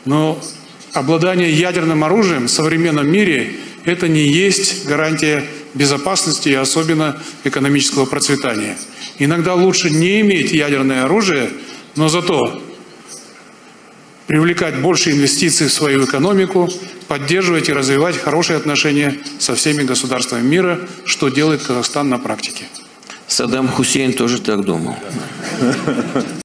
Но обладание ядерным оружием в современном мире – это не есть гарантия безопасности и особенно экономического процветания. Иногда лучше не иметь ядерное оружие, но зато привлекать больше инвестиций в свою экономику, поддерживать и развивать хорошие отношения со всеми государствами мира, что делает Казахстан на практике. Саддам Хусейн тоже так думал.